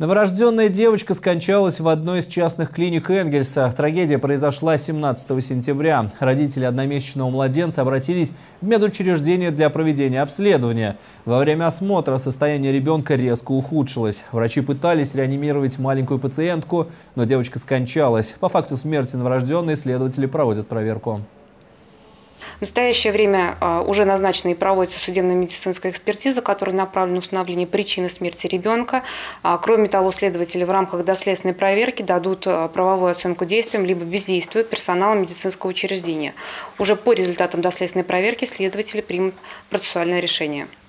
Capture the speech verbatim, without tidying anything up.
Новорожденная девочка скончалась в одной из частных клиник Энгельса. Трагедия произошла семнадцатого сентября. Родители одномесячного младенца обратились в медучреждение для проведения обследования. Во время осмотра состояние ребенка резко ухудшилось. Врачи пытались реанимировать маленькую пациентку, но девочка скончалась. По факту смерти новорожденной следователи проводят проверку. В настоящее время уже назначена и проводится судебно-медицинская экспертиза, которая направлена на установление причины смерти ребенка. Кроме того, следователи в рамках доследственной проверки дадут правовую оценку действиям либо бездействию персонала медицинского учреждения. Уже по результатам доследственной проверки следователи примут процессуальное решение.